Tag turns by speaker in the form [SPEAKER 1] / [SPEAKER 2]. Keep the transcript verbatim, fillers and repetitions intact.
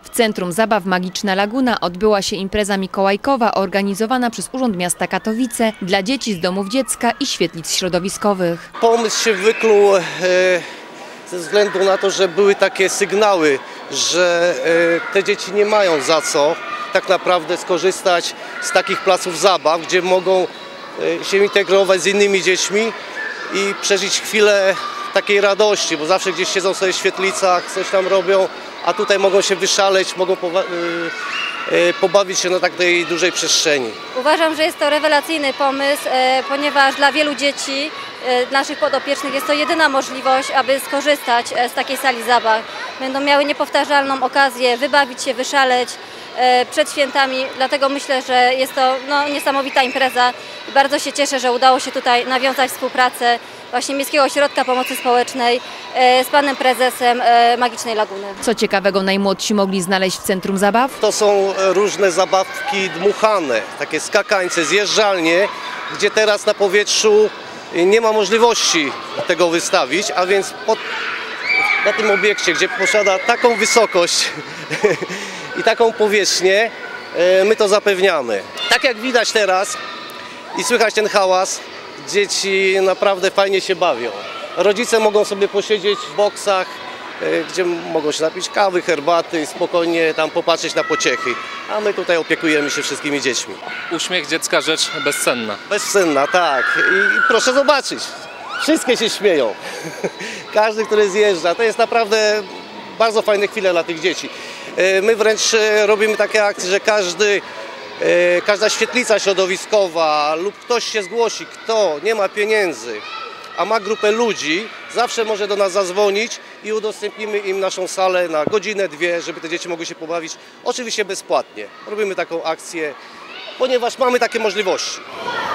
[SPEAKER 1] W Centrum Zabaw Magiczna Laguna odbyła się impreza mikołajkowa organizowana przez Urząd Miasta Katowice dla dzieci z domów dziecka i świetlic środowiskowych.
[SPEAKER 2] Pomysł się wykluł e, ze względu na to, że były takie sygnały, że e, te dzieci nie mają za co tak naprawdę skorzystać z takich placów zabaw, gdzie mogą e, się integrować z innymi dziećmi i przeżyć chwilę takiej radości, bo zawsze gdzieś siedzą sobie w świetlicach, coś tam robią, a tutaj mogą się wyszaleć, mogą pobawić się na takiej dużej przestrzeni.
[SPEAKER 3] Uważam, że jest to rewelacyjny pomysł, ponieważ dla wielu dzieci, naszych podopiecznych, jest to jedyna możliwość, aby skorzystać z takiej sali zabaw. Będą miały niepowtarzalną okazję wybawić się, wyszaleć przed świętami, dlatego myślę, że jest to no, niesamowita impreza i bardzo się cieszę, że udało się tutaj nawiązać współpracę właśnie Miejskiego Ośrodka Pomocy Społecznej z panem prezesem Magicznej Laguny.
[SPEAKER 1] Co ciekawego najmłodsi mogli znaleźć w Centrum Zabaw?
[SPEAKER 2] To są różne zabawki dmuchane, takie skakańce, zjeżdżalnie, gdzie teraz na powietrzu nie ma możliwości tego wystawić, a więc pod, na tym obiekcie, gdzie posiada taką wysokość i taką powierzchnię, my to zapewniamy. Tak jak widać teraz i słychać ten hałas, dzieci naprawdę fajnie się bawią. Rodzice mogą sobie posiedzieć w boksach, gdzie mogą się napić kawy, herbaty, spokojnie tam popatrzeć na pociechy. A my tutaj opiekujemy się wszystkimi dziećmi.
[SPEAKER 4] Uśmiech dziecka rzecz bezcenna.
[SPEAKER 2] Bezcenna, tak. I, i proszę zobaczyć, wszystkie się śmieją. Każdy, który zjeżdża, to jest naprawdę bardzo fajne chwile dla tych dzieci. My wręcz robimy takie akcje, że każdy, każda świetlica środowiskowa lub ktoś się zgłosi, kto nie ma pieniędzy, a ma grupę ludzi, zawsze może do nas zadzwonić i udostępnimy im naszą salę na godzinę, dwie, żeby te dzieci mogły się pobawić, oczywiście bezpłatnie. Robimy taką akcję, ponieważ mamy takie możliwości.